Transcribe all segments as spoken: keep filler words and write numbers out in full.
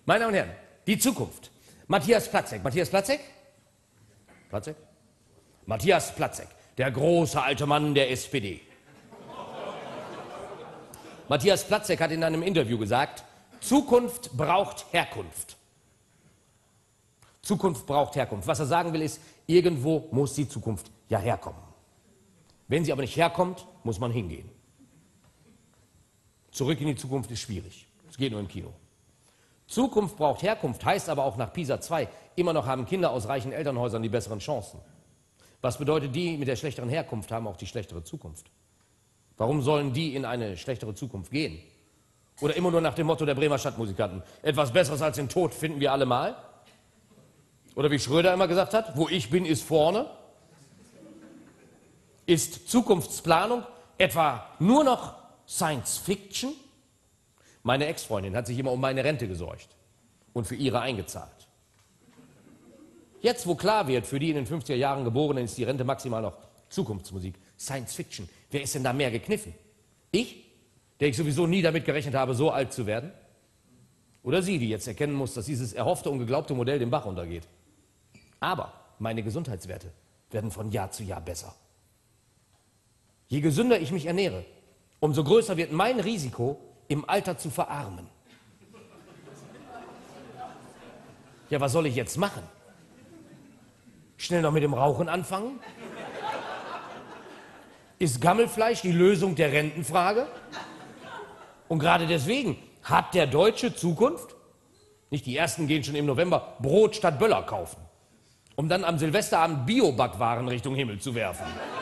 Meine Damen und Herren, die Zukunft. Matthias Platzek. Matthias Platzek? Platzek? Matthias Platzek, der große alte Mann der S P D. Matthias Platzek hat in einem Interview gesagt, Zukunft braucht Herkunft. Zukunft braucht Herkunft. Was er sagen will ist, irgendwo muss die Zukunft ja herkommen. Wenn sie aber nicht herkommt, muss man hingehen. Zurück in die Zukunft ist schwierig. Es geht nur im Kino. Zukunft braucht Herkunft heißt aber auch nach PISA zwei, immer noch haben Kinder aus reichen Elternhäusern die besseren Chancen. Was bedeutet, die mit der schlechteren Herkunft haben auch die schlechtere Zukunft? Warum sollen die in eine schlechtere Zukunft gehen? Oder immer nur nach dem Motto der Bremer Stadtmusikanten, etwas Besseres als den Tod finden wir alle mal? Oder wie Schröder immer gesagt hat, wo ich bin, ist vorne? Ist Zukunftsplanung etwa nur noch Science Fiction? Meine Ex-Freundin hat sich immer um meine Rente gesorgt und für ihre eingezahlt. Jetzt, wo klar wird, für die in den fünfziger Jahren Geborenen ist die Rente maximal noch Zukunftsmusik, Science Fiction. Wer ist denn da mehr gekniffen? Ich, der ich sowieso nie damit gerechnet habe, so alt zu werden? Oder sie, die jetzt erkennen muss, dass dieses erhoffte und geglaubte Modell den Bach untergeht? Aber meine Gesundheitswerte werden von Jahr zu Jahr besser. Je gesünder ich mich ernähre, umso größer wird mein Risiko, im Alter zu verarmen. Ja, was soll ich jetzt machen? Schnell noch mit dem Rauchen anfangen? Ist Gammelfleisch die Lösung der Rentenfrage? Und gerade deswegen hat der Deutsche Zukunft? Nicht die Ersten gehen schon im November Brot statt Böller kaufen, um dann am Silvesterabend Bio-Backwaren Richtung Himmel zu werfen.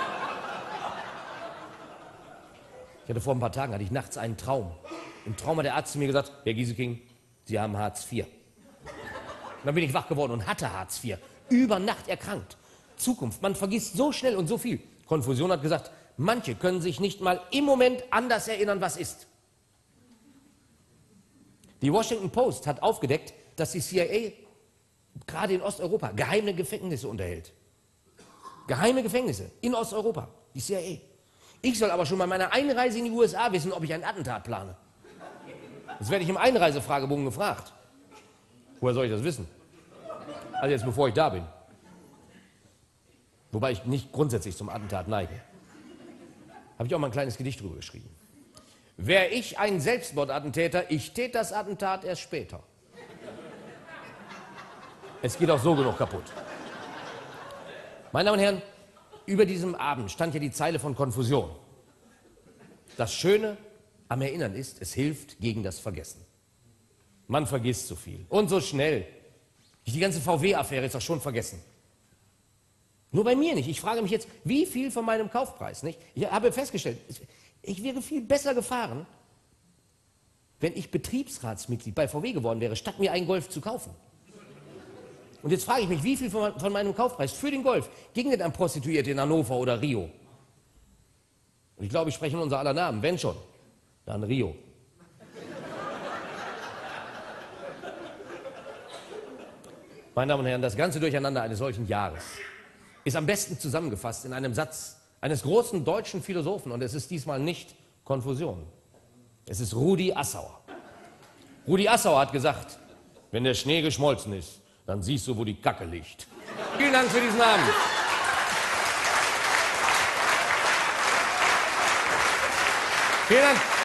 Ich hatte vor ein paar Tagen, hatte ich nachts einen Traum. Im Traum hat der Arzt zu mir gesagt, Herr Gieseking, Sie haben Hartz vier. Und dann bin ich wach geworden und hatte Hartz vier. Über Nacht erkrankt. Zukunft, man vergisst so schnell und so viel. Konfusion hat gesagt, manche können sich nicht mal im Moment anders erinnern, was ist. Die Washington Post hat aufgedeckt, dass die C I A gerade in Osteuropa geheime Gefängnisse unterhält. Geheime Gefängnisse in Osteuropa, die C I A. Ich soll aber schon bei meiner Einreise in die U S A wissen, ob ich ein Attentat plane. Das werde ich im Einreisefragebogen gefragt. Woher soll ich das wissen? Also jetzt, bevor ich da bin. Wobei ich nicht grundsätzlich zum Attentat neige. Habe ich auch mal ein kleines Gedicht drüber geschrieben. Wär ich ein Selbstmordattentäter, ich tät das Attentat erst später. Es geht auch so genug kaputt. Meine Damen und Herren, über diesem Abend stand ja die Zeile von Konfusion. Das Schöne am Erinnern ist, es hilft gegen das Vergessen. Man vergisst so viel und so schnell. Die ganze V W-Affäre ist doch schon vergessen. Nur bei mir nicht. Ich frage mich jetzt, wie viel von meinem Kaufpreis, nicht? Ich habe festgestellt, ich wäre viel besser gefahren, wenn ich Betriebsratsmitglied bei V W geworden wäre, statt mir einen Golf zu kaufen. Und jetzt frage ich mich, wie viel von, von meinem Kaufpreis für den Golf ging denn an Prostituierte in Hannover oder Rio? Und ich glaube, ich spreche in unser aller Namen. Wenn schon, dann Rio. Meine Damen und Herren, das ganze Durcheinander eines solchen Jahres ist am besten zusammengefasst in einem Satz eines großen deutschen Philosophen. Und es ist diesmal nicht Konfusion. Es ist Rudi Assauer. Rudi Assauer hat gesagt, wenn der Schnee geschmolzen ist, dann siehst du, wo die Kacke liegt. Vielen Dank für diesen Abend. Vielen Dank.